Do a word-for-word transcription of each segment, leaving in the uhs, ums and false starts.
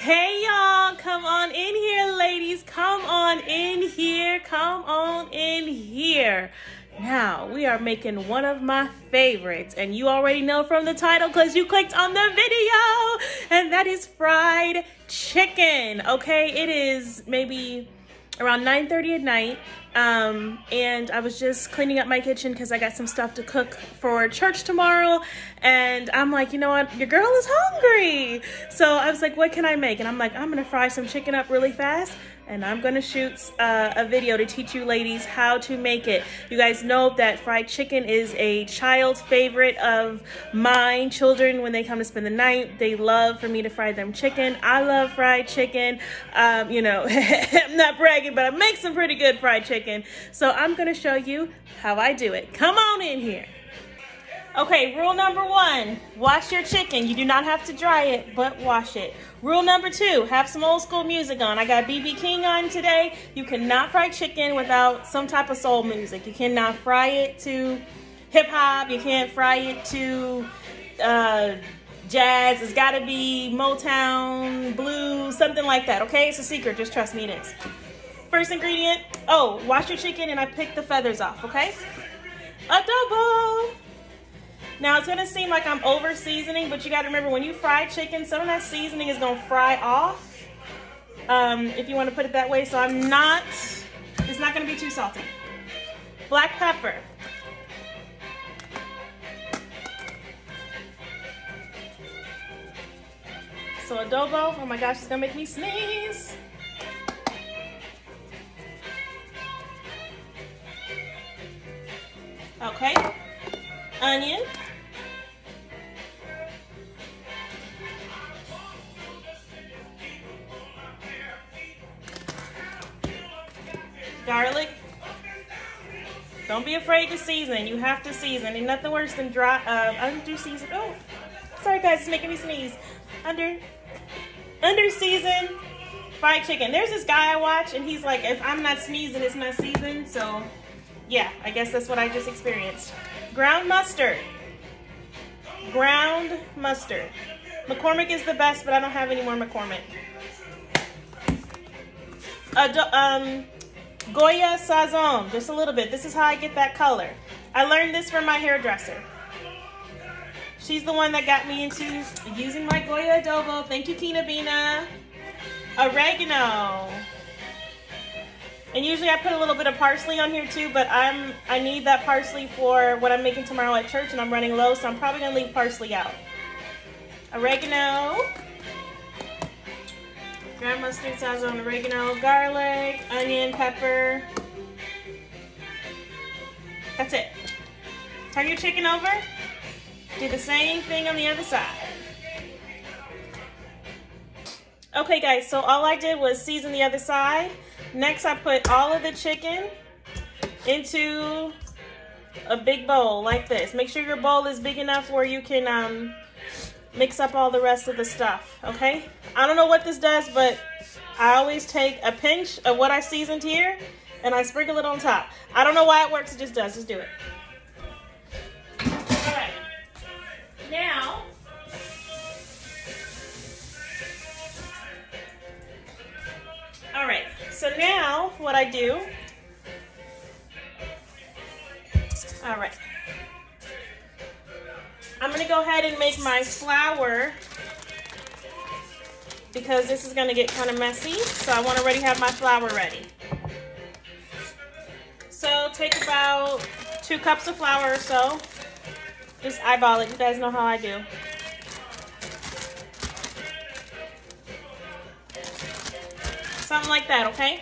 Hey y'all, come on in here, ladies. Come on in here. Come on in here. Now, we are making one of my favorites, and you already know from the title because you clicked on the video, and that is fried chicken. Okay, it is maybe around nine thirty at night, um, and I was just cleaning up my kitchen because I got some stuff to cook for church tomorrow, and I'm like, you know what, your girl is hungry. So I was like, what can I make? And I'm like, I'm gonna fry some chicken up really fast, and I'm gonna shoot uh, a video to teach you ladies how to make it. You guys know that fried chicken is a child's favorite of mine. Children, when they come to spend the night, they love for me to fry them chicken. I love fried chicken. Um, you know, I'm not bragging, but I make some pretty good fried chicken. So I'm gonna show you how I do it. Come on in here. Okay, rule number one, wash your chicken. You do not have to dry it, but wash it. Rule number two, have some old school music on. I got B B King on today. You cannot fry chicken without some type of soul music. You cannot fry it to hip hop. You can't fry it to uh, jazz. It's gotta be Motown, blues, something like that, okay? It's a secret, just trust me, it is. First ingredient, oh, wash your chicken and I pick the feathers off, okay? Adobo. Now, it's gonna seem like I'm over seasoning, but you gotta remember when you fry chicken, some of that seasoning is gonna fry off, um, if you wanna put it that way. So I'm not, it's not gonna be too salty. Black pepper. So adobo, oh my gosh, it's gonna make me sneeze. Okay, onion. Garlic. Don't be afraid to season. You have to season. Ain't nothing worse than dry, uh, under season. Oh, sorry guys, it's making me sneeze. Under, under seasoned fried chicken. There's this guy I watch, and he's like, if I'm not sneezing, it's not seasoned. So, yeah, I guess that's what I just experienced. Ground mustard. Ground mustard. McCormick is the best, but I don't have any more McCormick. Ado um. Goya Sazon, just a little bit. This is how I get that color. I learned this from my hairdresser. She's the one that got me into using my Goya adobo. Thank you, Tina Bina. Oregano. And usually I put a little bit of parsley on here too, but I'm I need that parsley for what I'm making tomorrow at church, and I'm running low, so I'm probably gonna leave parsley out. Oregano. Ground mustard, sazon, oregano, garlic, onion, pepper. That's it. Turn your chicken over. Do the same thing on the other side. Okay guys, so all I did was season the other side. Next I put all of the chicken into a big bowl like this. Make sure your bowl is big enough where you can um, mix up all the rest of the stuff, okay? I don't know what this does, but I always take a pinch of what I seasoned here and I sprinkle it on top. I don't know why it works, it just does. Just do it. All right. Now, all right, so now what I do, all right. I'm gonna go ahead and make my flour because this is gonna get kind of messy. So I want to already have my flour ready. So take about two cups of flour or so. Just eyeball it, you guys know how I do. Something like that, okay?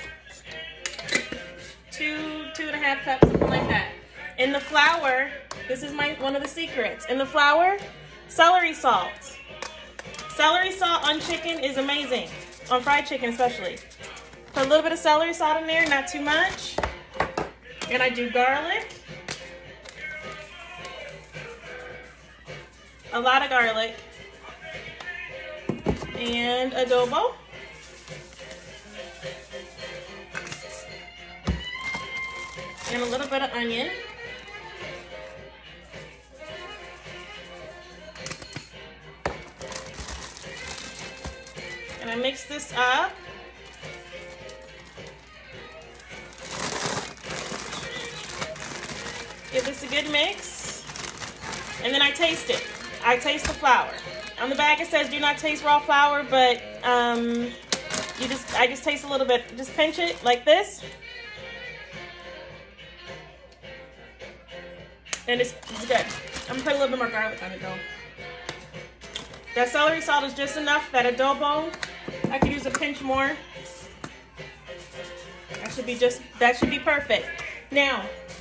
Two, two and a half cups, something like that. In the flour, this is my one of the secrets. In the flour, celery salt. Celery salt on chicken is amazing. On fried chicken especially. Put a little bit of celery salt in there, not too much. And I do garlic. A lot of garlic. And adobo. And a little bit of onion. And I mix this up. Give this a good mix. And then I taste it. I taste the flour. On the bag it says do not taste raw flour, but um, you just I just taste a little bit. Just pinch it like this. And it's, it's good. I'm gonna put a little bit more garlic on it though. That celery salt is just enough. That adobo, I could use a pinch more. That should be just, that should be perfect. Now,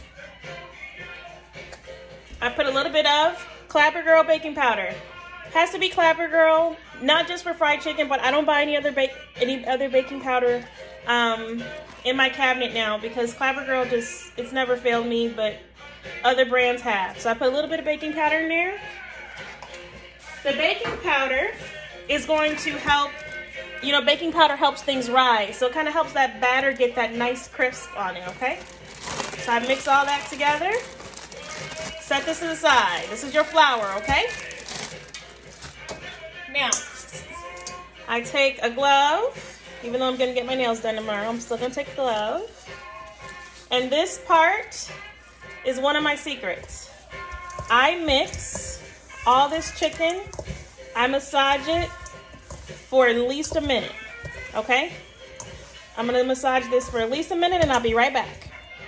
I put a little bit of Clabber Girl baking powder. Has to be Clabber Girl, not just for fried chicken, but I don't buy any other bake any other baking powder um, in my cabinet now because Clabber Girl just, it's never failed me, but other brands have. So I put a little bit of baking powder in there. The baking powder is going to help, you know, baking powder helps things rise. So it kind of helps that batter get that nice crisp on it, okay? So I mix all that together. Set this to the side. This is your flour, okay? Now, I take a glove. Even though I'm going to get my nails done tomorrow, I'm still going to take a glove. And this part is one of my secrets. I mix all this chicken, I massage it for at least a minute, okay? I'm gonna massage this for at least a minute and I'll be right back.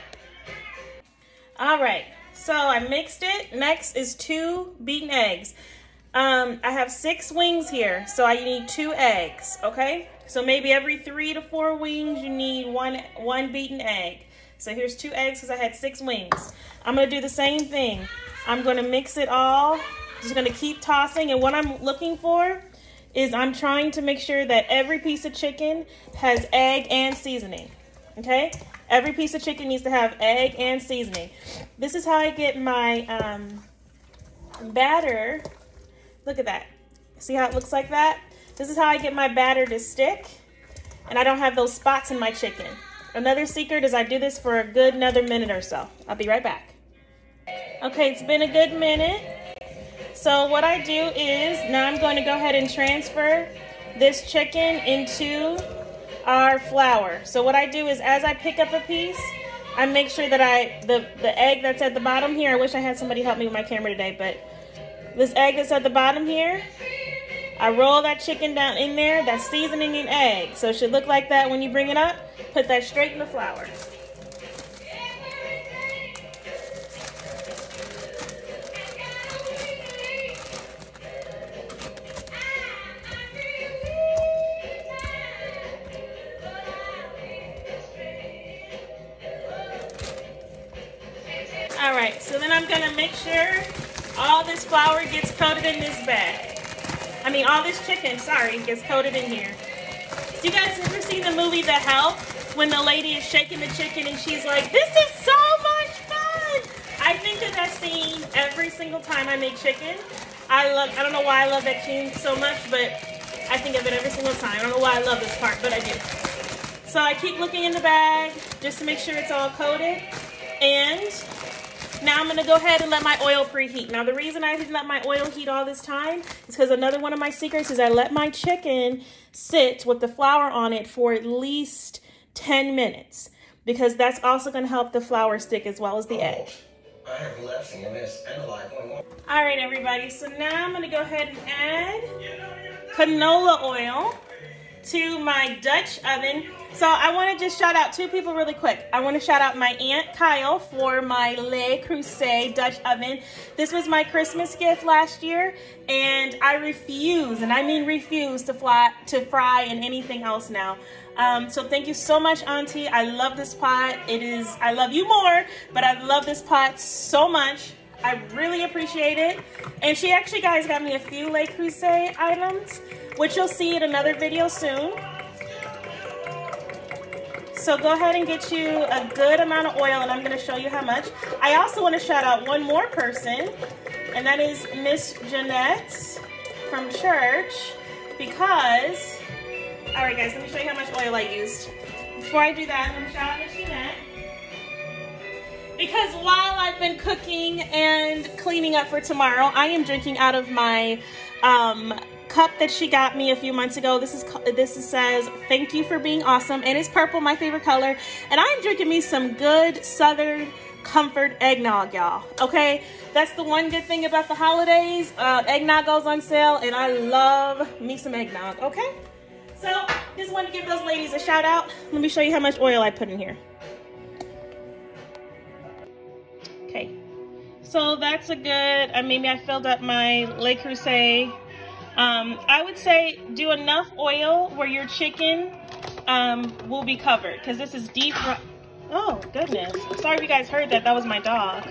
All right, so I mixed it. Next is two beaten eggs. Um, I have six wings here, so I need two eggs, okay? So maybe every three to four wings, you need one, one beaten egg. So here's two eggs because I had six wings. I'm gonna do the same thing. I'm gonna mix it all. Just gonna keep tossing, and what I'm looking for is I'm trying to make sure that every piece of chicken has egg and seasoning, okay? Every piece of chicken needs to have egg and seasoning. This is how I get my um, batter. Look at that. See how it looks like that? This is how I get my batter to stick, and I don't have those spots in my chicken. Another secret is I do this for a good another minute or so. I'll be right back. Okay, it's been a good minute. So what I do is, now I'm going to go ahead and transfer this chicken into our flour. So what I do is, as I pick up a piece, I make sure that I, the, the egg that's at the bottom here, I wish I had somebody help me with my camera today, but this egg that's at the bottom here, I roll that chicken down in there, that's seasoning and egg. So it should look like that when you bring it up. Put that straight in the flour. All right, so then I'm gonna make sure all this flour gets coated in this bag. I mean, all this chicken, sorry, gets coated in here. Do you guys ever see the movie The Help? When the lady is shaking the chicken and she's like, this is so much fun! I think of that scene every single time I make chicken. I love, I don't know why I love that scene so much, but I think of it every single time. I don't know why I love this part, but I do. So I keep looking in the bag just to make sure it's all coated. And now I'm gonna go ahead and let my oil preheat. Now the reason I didn't let my oil heat all this time is because another one of my secrets is I let my chicken sit with the flour on it for at least ten minutes, because that's also gonna help the flour stick as well as the egg. I have left in this and a live one more. All right, everybody, so now I'm gonna go ahead and add canola oil to my Dutch oven. So I want to just shout out two people really quick. I want to shout out my Aunt Kyle for my Le Creuset Dutch oven. This was my Christmas gift last year, and I refuse, and I mean refuse, to fly to fry in anything else now. Um, so thank you so much, Auntie. I love this pot. It is, I love you more, but I love this pot so much. I really appreciate it. And she actually, guys, got me a few Le Creuset items, which you'll see in another video soon. So go ahead and get you a good amount of oil, and I'm going to show you how much. I also want to shout out one more person, and that is Miss Jeanette from church, because, all right, guys, let me show you how much oil I used. Before I do that, I'm going to shout out Miss Jeanette, because while I've been cooking and cleaning up for tomorrow, I am drinking out of my um, cup that she got me a few months ago. This is this is, says, thank you for being awesome. And it's purple, my favorite color. And I'm drinking me some good Southern Comfort eggnog, y'all. Okay? That's the one good thing about the holidays. Uh, eggnog goes on sale, and I love me some eggnog, okay? So, just wanted to give those ladies a shout out. Let me show you how much oil I put in here. Okay. So, that's a good, uh, maybe I filled up my Le Creuset. Um, I would say do enough oil where your chicken um, will be covered, because this is deep fry. Oh, goodness. Sorry if you guys heard that. That was my dog.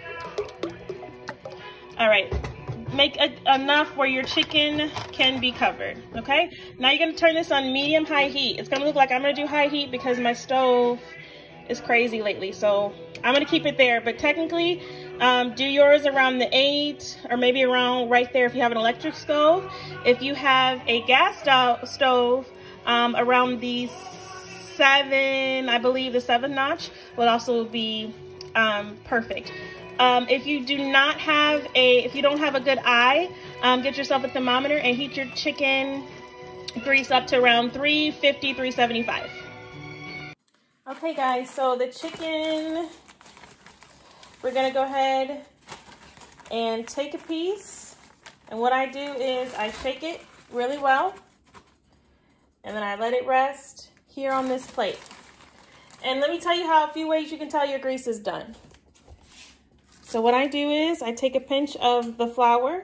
All right, make a, enough where your chicken can be covered, okay? Now you're gonna turn this on medium-high heat. It's gonna look like I'm gonna do high heat because my stove is crazy lately, so I'm gonna keep it there. But technically, um, do yours around the eight or maybe around right there if you have an electric stove. If you have a gas sto stove, um, around the seven, I believe the seven notch will also be um, perfect. Um, if you do not have a, if you don't have a good eye, um, get yourself a thermometer and heat your chicken grease up to around three fifty, three seventy-five. Okay guys, so the chicken, we're gonna go ahead and take a piece. And what I do is I shake it really well. And then I let it rest here on this plate. And let me tell you how a few ways you can tell your grease is done. So what I do is I take a pinch of the flour.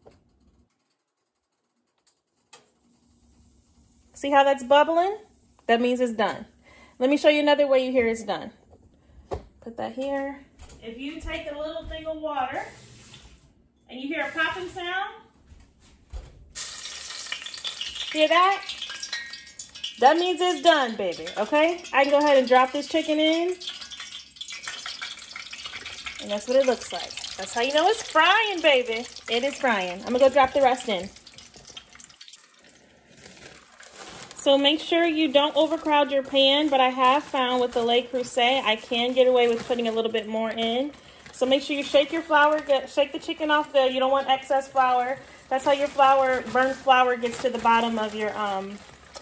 See how that's bubbling? That means it's done. Let me show you another way you hear it's done. Put that here. If you take a little thing of water and you hear a popping sound, hear that? That means it's done, baby, okay? I can go ahead and drop this chicken in. And that's what it looks like. That's how you know it's frying, baby. It is frying. I'm gonna go drop the rest in. So make sure you don't overcrowd your pan, but I have found with the Le Creuset, I can get away with putting a little bit more in. So make sure you shake your flour, get, shake the chicken off the, you don't want excess flour. That's how your flour, burnt flour gets to the bottom of your, um,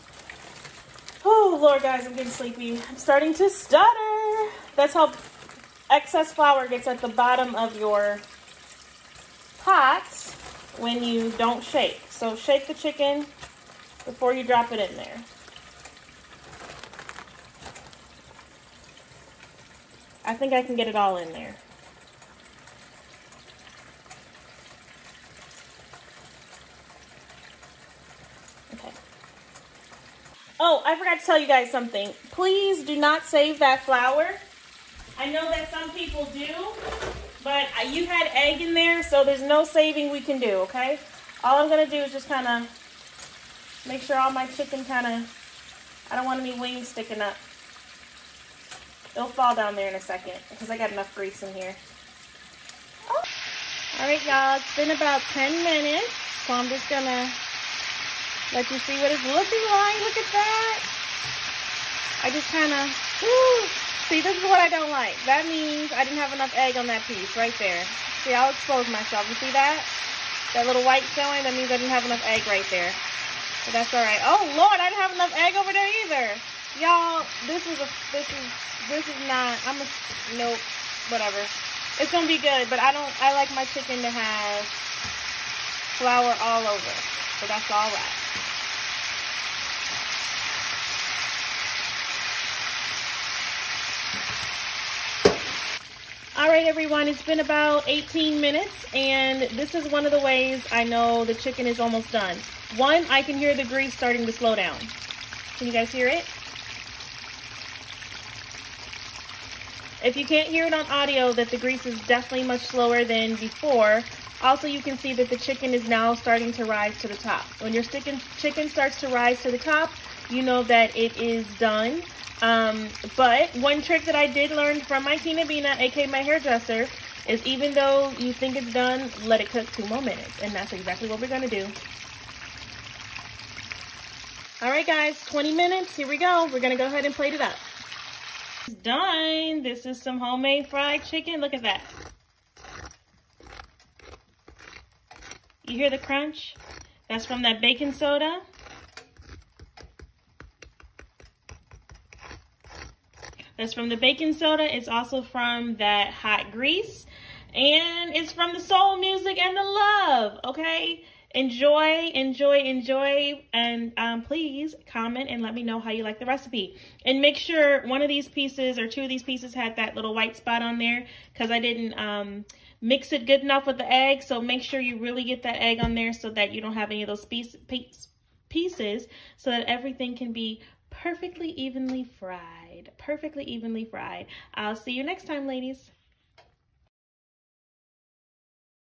oh Lord guys, I'm getting sleepy. I'm starting to stutter. That's how excess flour gets at the bottom of your pot when you don't shake. So shake the chicken before you drop it in there. I think I can get it all in there. Okay. Oh, I forgot to tell you guys something. Please do not save that flour. I know that some people do, but you had egg in there, so there's no saving we can do, okay? All I'm gonna do is just kind of make sure all my chicken kind of, I don't want any wings sticking up. It'll fall down there in a second because I got enough grease in here. Oh. All right, y'all, it's been about ten minutes, so I'm just gonna let you see what it's looking like. Look at that. I just kind of, see, this is what I don't like. That means I didn't have enough egg on that piece right there. See, I'll expose myself. You see that? That little white showing? That means I didn't have enough egg right there. But that's all right. Oh, Lord, I didn't have enough egg over there either. Y'all, this is a, this is, this is not, I'm a, nope, whatever. It's going to be good, but I don't, I like my chicken to have flour all over. So that's all right. All right, everyone, it's been about eighteen minutes, and this is one of the ways I know the chicken is almost done. One, I can hear the grease starting to slow down. Can you guys hear it? If you can't hear it on audio, that the grease is definitely much slower than before. Also, you can see that the chicken is now starting to rise to the top. When your chicken, chicken starts to rise to the top, you know that it is done. Um, but one trick that I did learn from my Tina Bina, aka my hairdresser, is even though you think it's done, let it cook two more minutes. And that's exactly what we're gonna do. All right, guys, twenty minutes, here we go. We're gonna go ahead and plate it up. It's done. This is some homemade fried chicken. Look at that. You hear the crunch? That's from that baking soda. That's from the baking soda. It's also from that hot grease. And it's from the soul music and the love, okay? Enjoy, enjoy, enjoy. And um, please comment and let me know how you like the recipe. And make sure one of these pieces or two of these pieces had that little white spot on there because I didn't um, mix it good enough with the egg. So make sure you really get that egg on there so that you don't have any of those piece, piece, pieces so that everything can be perfectly evenly fried. Perfectly evenly fried. I'll see you next time, ladies.